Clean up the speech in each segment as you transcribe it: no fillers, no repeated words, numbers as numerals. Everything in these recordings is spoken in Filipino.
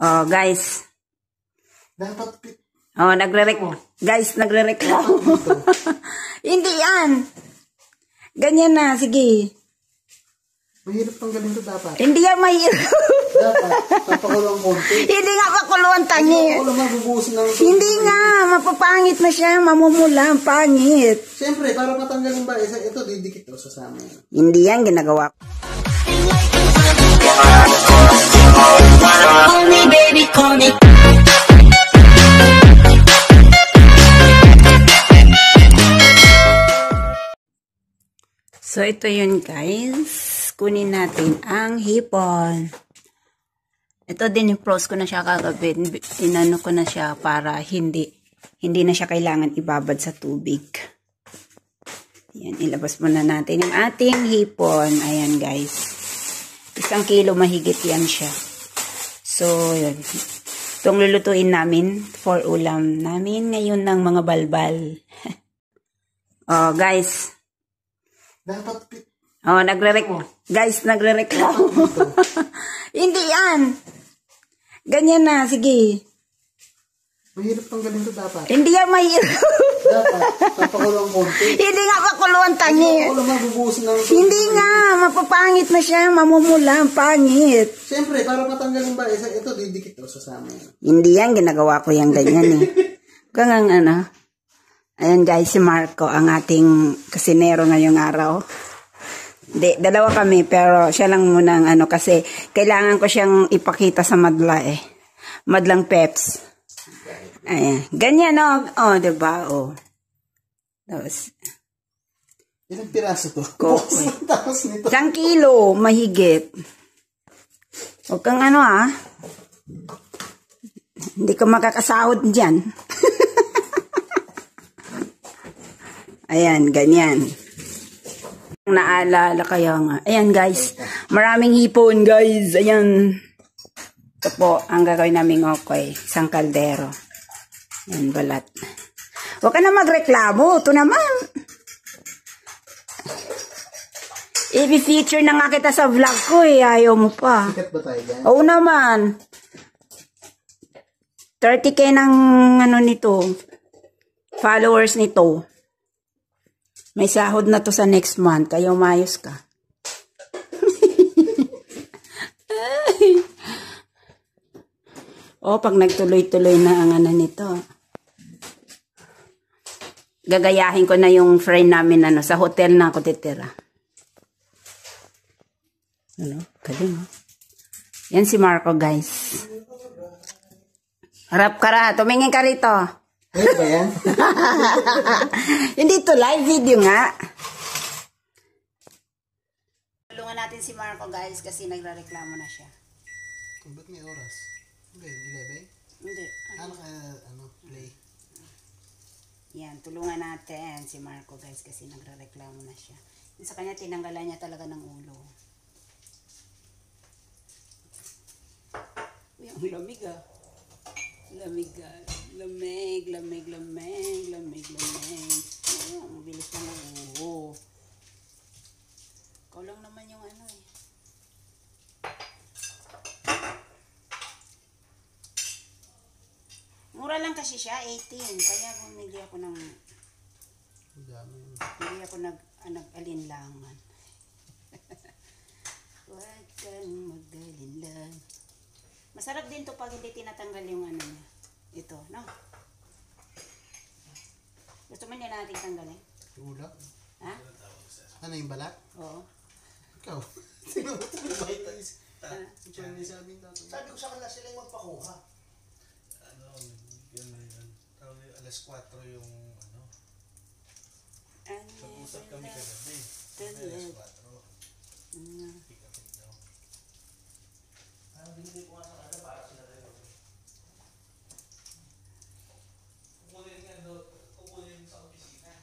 Oh, guys. Dapat Oh, guys, nagre-reklamo. Hindi yan. Ganyan na, sige. Mahirap tanggalin to dapat. Hindi yan mahirap. Dapat, papakuluan konti. Hindi nga pakuluan tangi. Hindi nga, mapapangit na siya, mamumula, ang pangit. Siyempre, para matanggal yung bias, ito, didikit to sa amin. Hindi yan ginagawa ko. Call me, baby, call me. So, ito yun, guys. Kunin natin ang hipon. Ito din yung pros ko na siya kagabi. Inano ko na siya para hindi na siya kailangan ibabad sa tubig. Ayan, ilabas muna natin yung ating hipon. Ayan, guys. 1 kilo mahigit yan siya. So, yun. Itong lulutuin namin for ulam namin ngayon ng mga balbal. Oh, guys. Dapat oh, guys, nagre-reklamo. Hindi yan. Ganyan na, sige. Mahirap tanggalin to dapat. Hindi yan mahirap. Dapat, papakuluan konti. Hindi nga pakuluan tangi. Hindi nga, mapapangit na siya, mamumula, ang pangit. Siyempre, para matanggal yung bias, ito, didikit to sa amin. Hindi yan, ginagawa ko yung ganyan eh. Kung ano. Ayan guys, si Marco, ang ating kasinero ngayong araw. Dalawa kami, pero siya lang muna ang ano, kasi kailangan ko siyang ipakita sa madla eh. Madlang peps. Ayan. Ganyan o. Oh, diba? Oh. Tapos. Ilang piraso to? Tapos nito. 1 kilo, mahigit. Huwag kang ano ah. Hindi ka makakasahod dyan. Ayan, ganyan. Naalala kaya nga. Ayan guys, maraming hipon guys. Ayan. Ito po, ang gagawin naming okoy. Isang kaldero. Ayan, balat. Huwag ka na magreklamo. Ito naman. I-feature na nga kita sa vlog ko eh. Ayaw mo pa. Sikat ba tayo dyan? Oo naman. 30K ng ano nito. Followers nito. May sahod na to sa next month. Kaya umayos ka. Pag nagtuloy-tuloy na ang ano nito. Gagayahin ko na yung friend namin ano, sa hotel na ako titira. Ano? Galing oh. Yan si Marco guys. Harap ka ra. Tumingin ka rito. Ano ba yan? Hindi to live video nga. Tulungan natin si Marco guys kasi nagrereklamo na siya. Ba't may oras? Hindi, 11? Hindi. Ano play? Yan, tulungan natin si Marco guys kasi nagrereklamo na siya. Yung sa kanya tinanggalan niya talaga ng ulo. Uy, ang lamig ah. Lamig ah. Lamig. Ayun, mabilis lang ang uho. Ikaw lang naman yung ano eh. Mura lang kasi siya, 18. Kaya bumili ako ng... Hindi ako nag-alinlangan. Huwag kang mag-alinlang. Masarap din to pag hindi tinatanggal yung ano niya. Ito, no? Gusto mo niya natin tanggalin? Ulo? Ha? Ano yung balat? Oo. Ikaw? Sino ba ito yung vitamins? Sabi ko sa kanila sila yung magpakuha. Yun. Alas 4 yung ano. Nag-usap kami kagabi. Alas 4. Pick-up daw. Binigay ko nga sa kanila para sila rin. Kukunin sa opisina.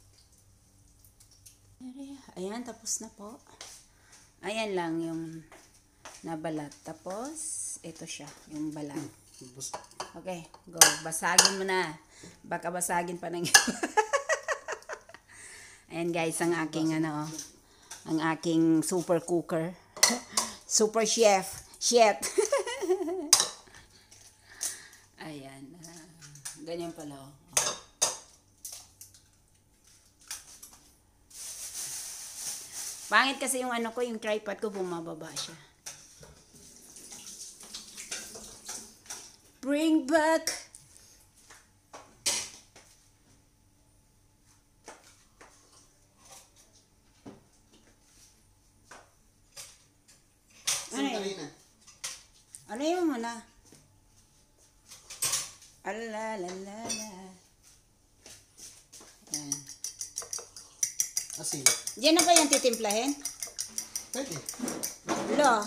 Ayan, tapos na po. Ayan lang yung na balat. Tapos, ito siya, yung balat. Okay, go. Basagin mo na. Baka basagin pa ng Ayan guys, ang aking ang aking super cooker. Super chef. Chef. Ayan. Ganyan pala. Pangit kasi yung ko, yung tripod ko, bumababa siya. Bring back. Ano yun muna? Alalalala. Ayan. Asin. Diyan na ba yan titimplahin? Pwede. Lo.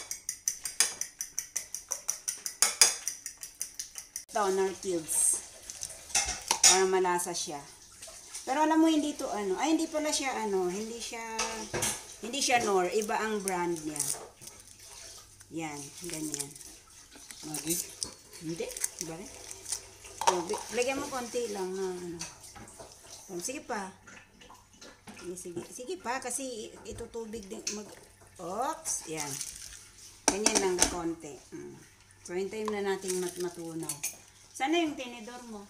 Toner cubes. Para malasa siya. Pero alam mo hindi to ay hindi pala siya hindi siya Nor, iba ang brand niya. Yan, ganyan. Magic? Hindi, iba rin. Lagyan mo konti lang na sige pa. Sige pa kasi ito tubig din Oops, yan. Ganyan lang na konti. So hintayin na natin matunaw. Sana yung tinidor mo.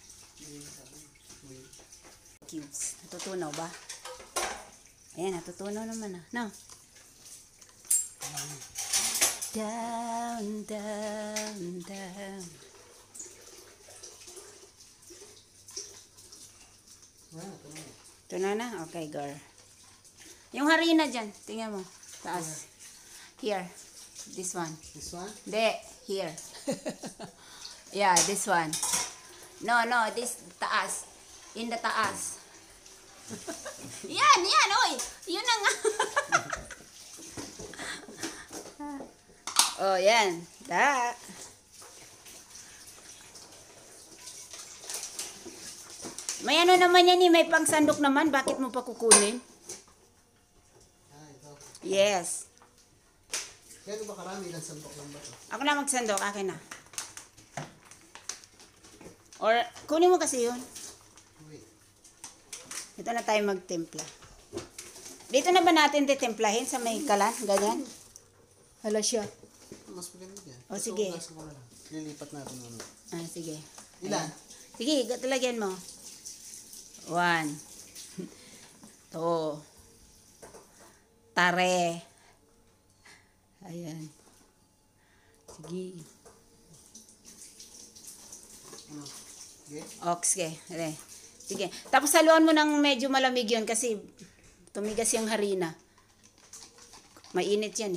Cubes. Natutunaw ba? Ayan, natutunaw naman No. Down, down, down. Tunaw na? Okay, girl. Yung harina dyan. Tingnan mo. Taas. Here. This one. This one? Hindi. Here. Yeah, this one. No, this taas. In the taas. Yan, oy. Yun na nga. Oh, yan. May naman yan may pangsandok naman. Bakit mo pa kukunin? Ito. Yes. Kaya ba karami ilang sandok lang ba ito? Ako na magsandok. Akin na. Or, kunin mo kasi yun. Wait. Ito na tayo magtimpla. Dito na ba natin titimplahin sa may kalan? Ganyan? Hala siya. Mas maganda yan. O, sige. Lilipat natin ano. Sige. Ilan? Sige, talagyan mo. 1. 2. Tare. Ayan. Sige. Ano? Okay? Okay. Sige. Tapos haluan mo ng medyo malamig yun kasi tumigas yung harina. Mainit yan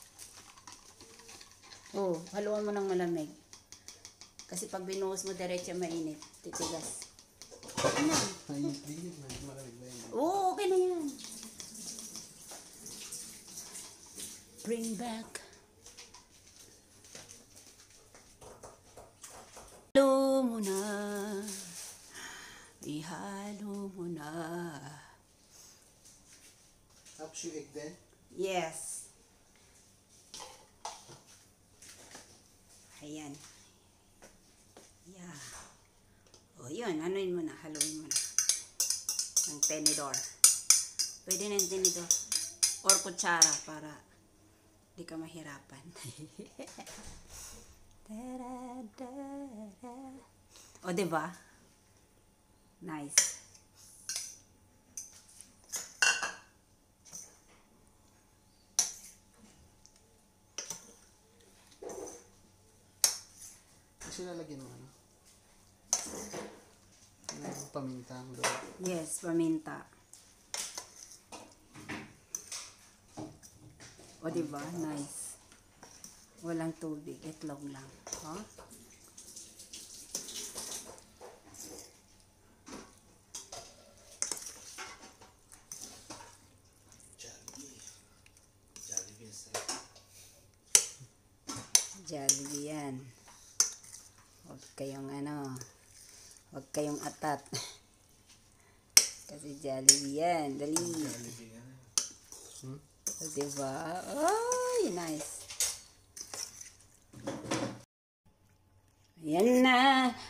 haluan mo ng malamig. Kasi pag binuhos mo diretso mainit. Titigas. Mainit din yun. Malamig ba yun? Oo, okay na yan. Bring back. Ihalo mo na. Ihalo mo na. Tapos yung egg din? Yes. Ayan. Yeah. O yun, anuin mo na, haluin mo na. Ang tenidor. Pwede na yung tenidor. Or kutsara para di ka mahirapan. O, diba? Nice. Kasi lalagyan mo paminta mo doon. Yes, paminta. O, diba? Nice. Walang tubig. Itlog lang. Jollibee yan. Huwag kayong atat. Kasi Jollibee yan. Dali. O, diba? Ay, nice.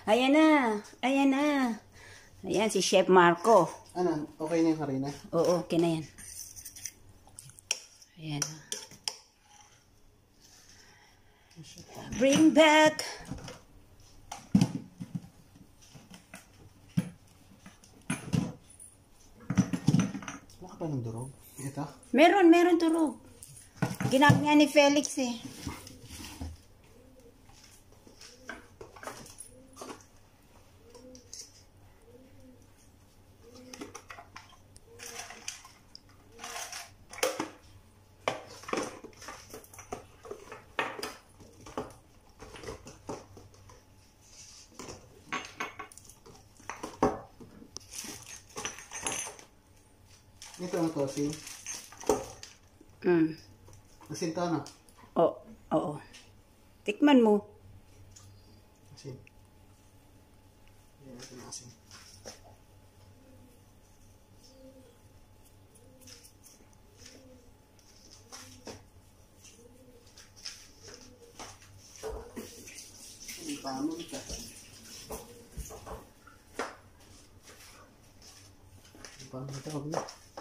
Ayan na. Ayan na. Ayan, si Chef Marco. Ano? Okay na yung harina? Oo, okay na yan. Ayan. Bring back. Wala ka pa ng durog? Ito? Meron turog. Ginamit niya ni Felix eh. Ito ang tosin. Asin to, ano? Oo. Tikman mo. Asin. Ayan, ito na asin. Ang pamon ka. Ang pamon ka, huwag na.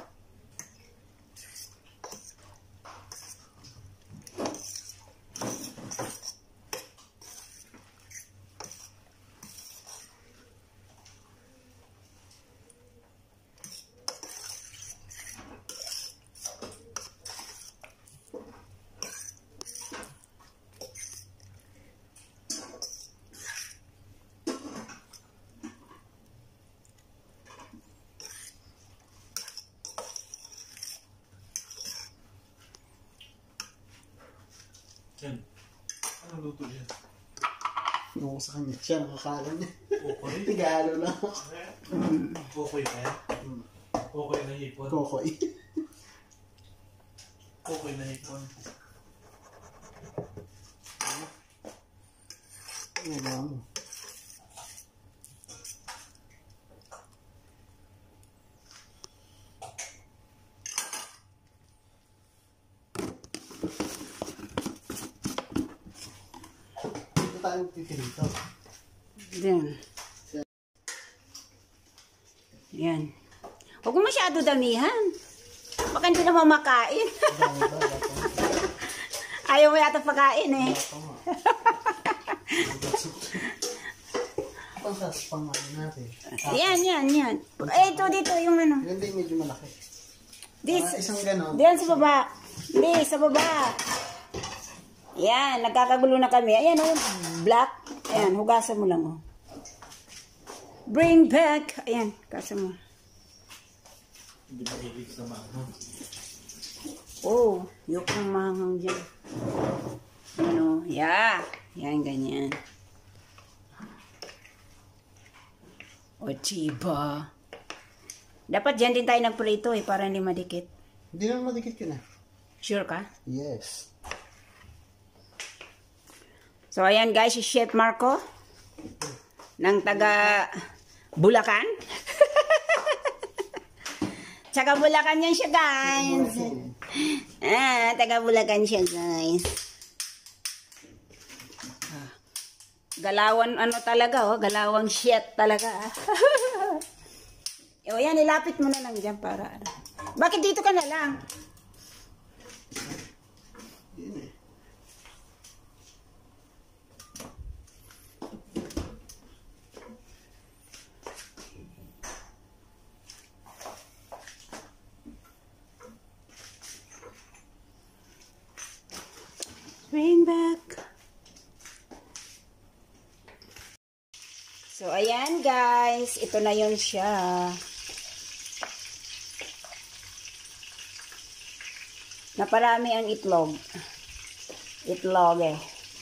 Yan. Ano luto yan? Yung sa kanya, siya nakakalam niya. Okoy? Tigalo lang ako. Okoy ba yan? Okoy na hipon? Kokoy. Okoy na hipon. Ginagawa mo. Dito tayo pipilito. Yan. Yan. Huwag mo masyado damihan. Baka hindi naman makain. Ayaw mo yata pakain eh. Pang ano natin. Yan. Eh, ito dito yung ano. Yun din medyo malaki. This, Isang ganon. diyan sa baba. Hindi, sa baba. Yan, nagkakagulo na kami. Ayan, oh, black. Ayan, hugasan mo lang, oh. Bring back. Ayan, hugasan mo. Hindi mahilig sa manghang. Oh, yung manghang dyan. Ano, yeah. Yan, ganyan. O, chiba. Dapat dyan din tayo nagprito eh, para hindi madikit. Hindi naman madikit yun ah. Sure ka? Yes. So, ayan guys, si Chef Marco. Ng taga Bulacan. Taga Bulacan yan siya, guys. Taga Bulacan siya, guys. Galawan ano talaga, oh. Galawang shit talaga. O yan, ilapit mo na lang dyan para ano. Bakit dito ka na lang? Yun eh. Bring back. So, ayan guys. Ito na yun siya. Naparami ang itlog. Itlog eh.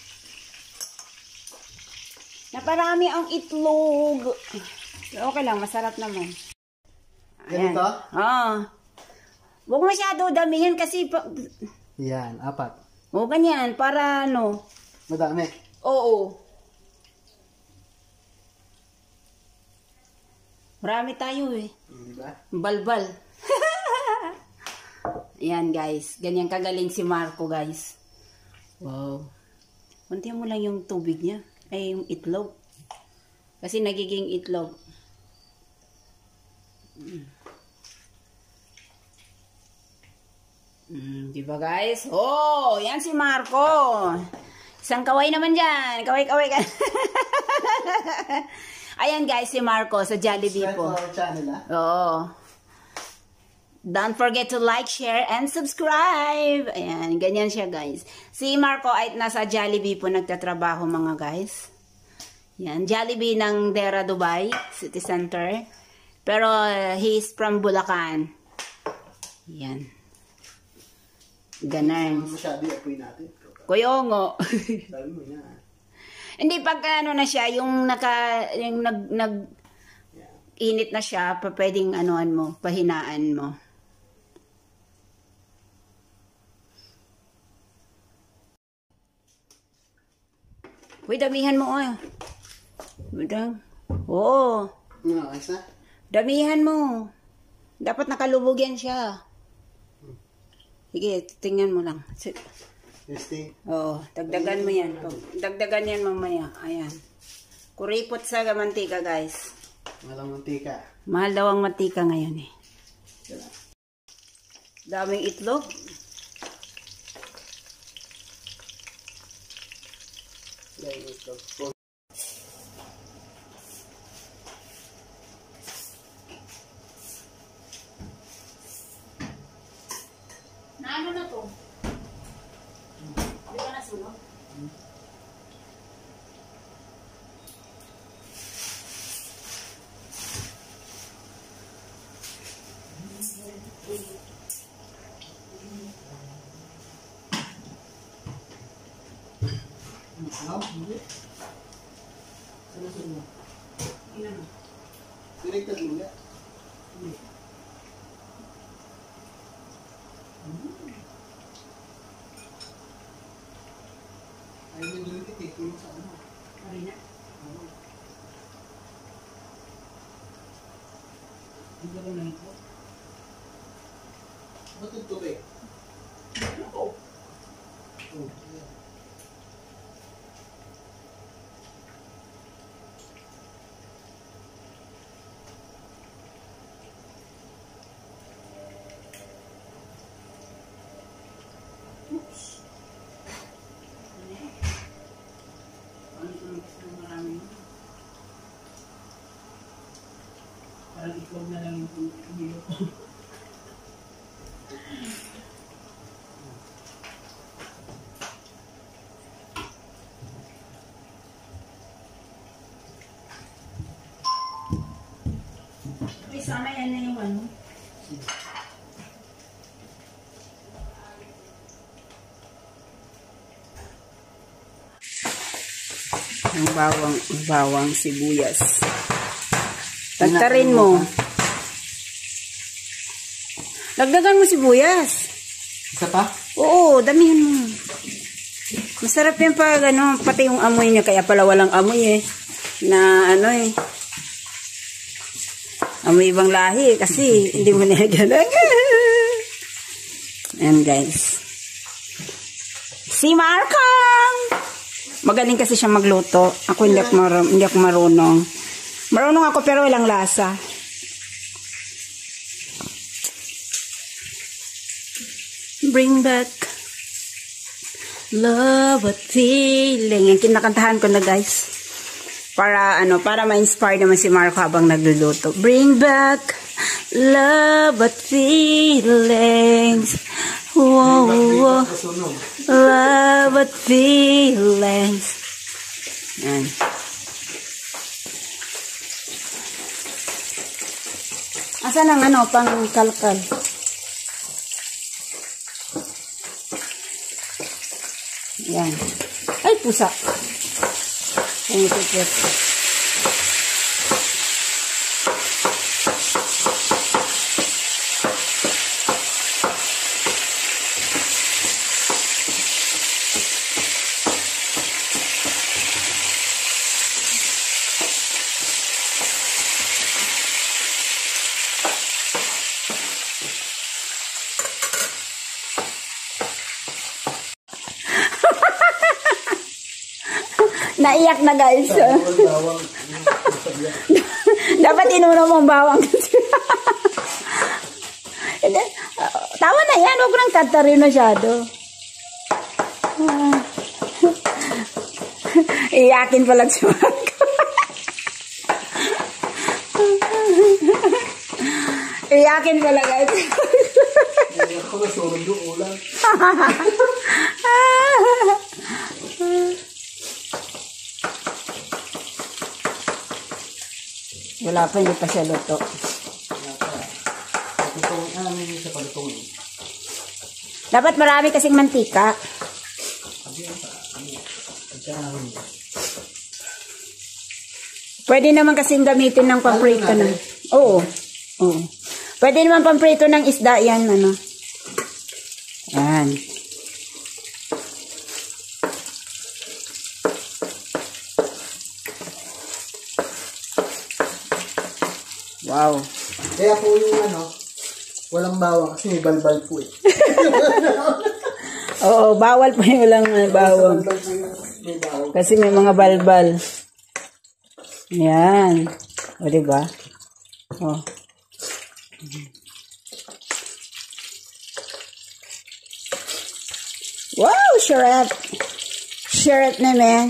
Naparami ang itlog. Okay lang, masarap naman. Ganito? Huwag masyado damihan kasi... Yan, 4. O, ganyan. Para ano... Madami. Oo. Marami tayo eh. Diba? Balbal. Ayan guys. Ganyan kagaling si Marco guys. Wow. Kuntihan mo lang yung tubig niya. Ay yung itlog. Kasi nagiging itlog. Diba guys? Oh, yan si Marco. Isang kaway naman dyan. Kaway-kaway ka. Ayan guys, si Marco sa Jollibee po. Oo. Don't forget to like, share, and subscribe. Ayan, ganyan siya guys. Si Marco ay nasa Jollibee po nagtatrabaho mga guys. Yan, Jollibee ng Dera, Dubai, City Center. Pero he's from Bulacan. Yan. Ganun. Masyado apoy natin. Kuyongo. Sabi mo na. Hindi, pagka ano na siya, yung init na siya, pwedeng anuan mo, pahinaan mo. Uy, damihan mo, oh. Oo. Ayos na? Damihan mo. Dapat nakalubog yan siya. Sige, tingnan mo lang. Testing. Oo, dagdagan mo yan. Dagdagan yan mamaya. Ayan. Kuripot sa mantika, guys. Mahal ang mantika. Mahal daw ang mantika ngayon eh. Daming itlog. Daming itlog. Ano na to? Di ba nasulog? Hindi. Ano sa inyo? Ilan mo? Direktad mo nga. Hindi. Ayaw nyo nyo tulong sa ano. Marina. Hindi ko na ito. Ba't ito eh? Ano po? Oh, yeah. Parang itlog na lang yung nilo ko. Okay, sana yan na yung ano. Yung bawang sibuyas. Tagtarin mo. Dagdagan mo sibuyas. Isa pa? Oo, damihan mo. Masarap yan pag ano, pati yung amoy niya. Kaya pala walang amoy eh. Na ano eh. Amoy ibang lahi kasi hindi mo nilagyan. Ayan guys. Si Markham! Magaling kasi siya magluto. Ako hindi ako marunong. Marunong ako pero walang lasa. Bring back love but feeling. Yung kinakantahan ko na guys. Para para ma-inspire naman si Marco habang nagluluto. Bring back love but feelings. Whoa, whoa. Love but feelings. Yan. Asan ang pang kalkal? Yan. Ay, pusa. Pumipipit. Naiyak na guys. Bawang. Dapat inuna mong bawang kasi. Tama na yan, huwag ko nang tatarin masyado. Iyakin pala si Marco. Iyakin pala guys. Ako na sunod yung ulan. Wala pa, hindi pa siya luto. Dapat marami kasing mantika. Pwede naman kasing gamitin ng pamprito na. Oo. Oo. Pwede naman pamprito ng isda yan, ano. Yan. Wow. Kaya po yung walang bawang kasi may balbal po eh. Oo, bawal pa yung walang bawang. May bawang. Kasi may mga balbal. Yan. O, diba? O. Wow, shrimp. Shrimp naman.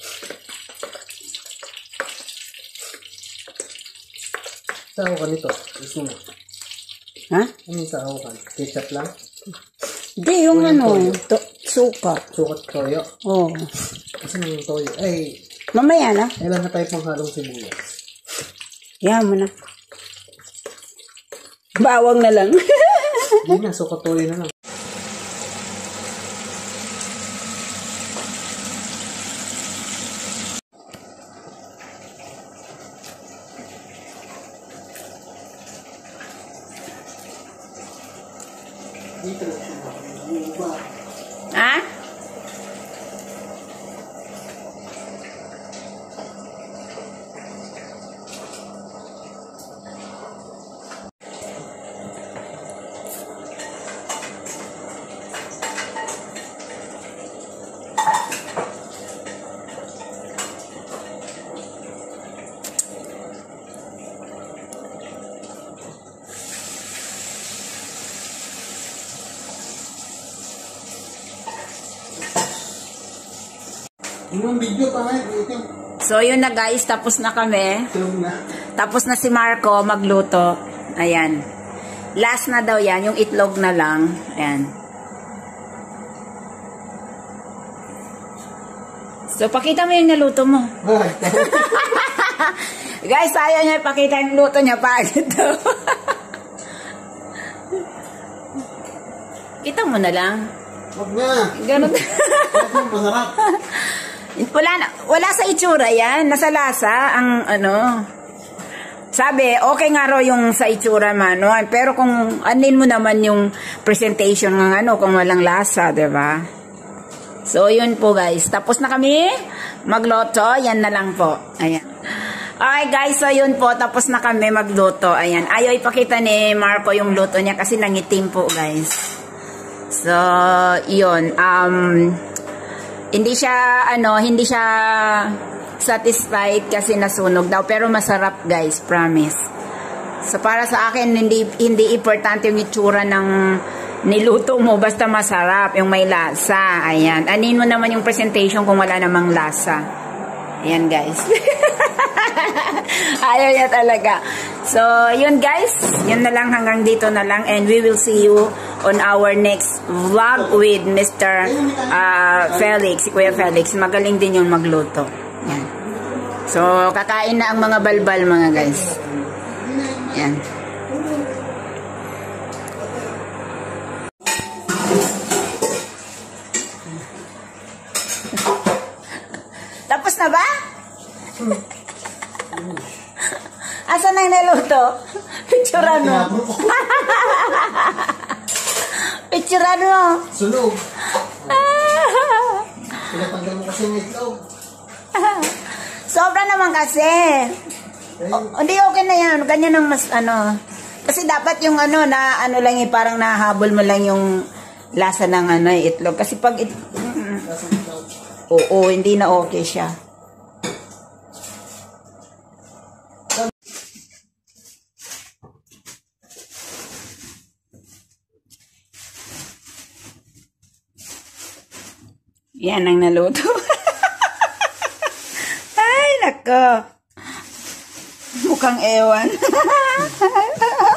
Saan ka nito? Gusto mo? Ha? Ano yung saan ka? Ketchup lang? Hindi, yung suka. Sukat toyo? Oo. Kasi yung toyo. Ay, Mamaya na. kailan na tayo pang halong sibuyas? Yan mo na. Bawang na lang. Hindi na, sukat toyo na lang. Dito lang siya. Ha? Yung video pa ngayon, ito. So, yun na guys. Tapos na kami. Tulog na. Tapos na si Marco magluto. Ayan. Last na daw yan. Yung itlog na lang. Ayan. So, pakita mo yung naluto mo. Guys, ayaw niya ipakita yung luto niya. Pagod daw. Kita mo na lang. Huwag na. Ganun. Masarap. Wala sa itsura yan. Nasa lasa ang sabi, okay nga raw yung sa itsura mano. Pero kung anin mo naman yung presentation ng kung walang lasa, diba? So, yun po guys. Tapos na kami magluto. Yan na lang po. Ayan. Okay guys, so yun po. Tapos na kami magluto. Ayan. Ayaw ipakita ni Marco yung luto niya kasi nangitim po guys. So, yun. Hindi siya satisfied kasi nasunog daw, pero masarap guys, promise. So para sa akin hindi importante yung itsura ng niluto mo, basta masarap, yung may lasa. Ayan. Anin mo naman yung presentation kung wala namang lasa. Ayan guys. Ayaw niya talaga. So, yun guys. Yun na lang, hanggang dito na lang. And we will see you on our next vlog with Mr. Felix, si Kuya Felix. Magaling din yung magluto. Yan. So, kakain na ang mga balbal mga guys. Yan. Tapos na ba? Asan na yung naluto? Picturean mo. Picturean mo. Sunog. Pinatanggal mo kasi yung itlog. Sobra naman kasi. Hindi, okay na yan. Ganyan ang mas Kasi dapat yung na lang parang nahabol mo lang yung lasa ng itlog. Kasi pag oo, hindi na okay siya. Yan ang naluto. Ay, nako. Mukhang ewan.